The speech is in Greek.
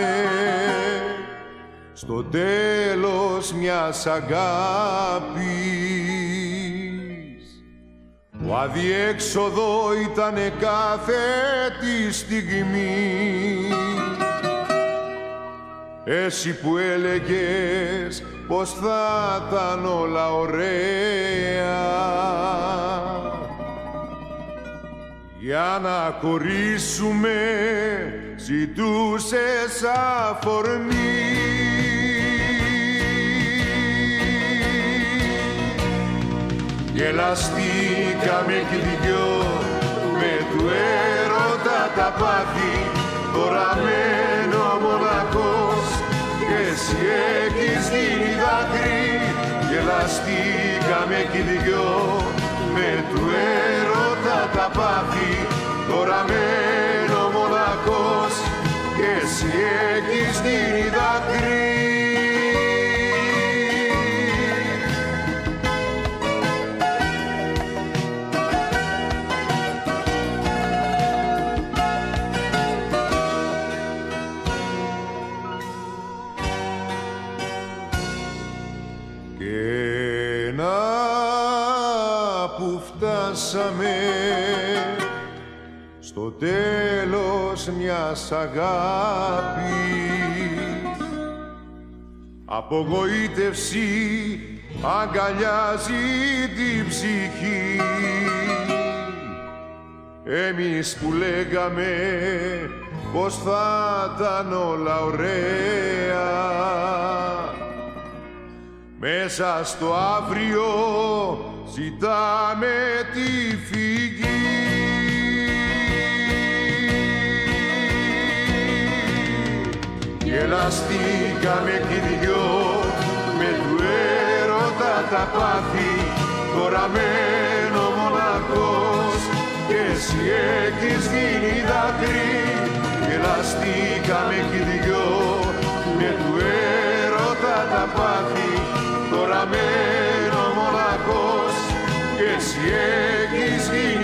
στο τέλος μιας αγάπης. Ο αδιέξοδο ήτανε κάθε τη στιγμή. Εσύ που έλεγες πως θα ήταν όλα ωραία, για να χωρίσουμε ζητούσες αφορμή. Γελαστήκαμε κι δυο με του έρωτα τα πάθη, τώρα μένω μοναχός και εσύ έχεις γίνει δάκρυ. Γελαστήκαμε κι δυο με του έρωτα τα πάθη, τώρα μένω μοναχός και εσύ έχεις γίνει δάκρυ. Και να που φτάσαμε στο τέλος μιας αγάπης, απογοήτευση αγκαλιάζει την ψυχή. Εμείς που λέγαμε πως θα ήταν όλα ωραία, μέσα στο αύριο ζητάμε τη φυγή. Γελαστήκαμε κι δυο με του έρωτα τα πάθη, τώρα μένω μοναχός και εσύ έχεις γίνει δάκρυ. Γελαστήκαμε κι δυο με του έρωτα τα πάθη, τώρα μένω μοναχός και εσύ έχεις γίνει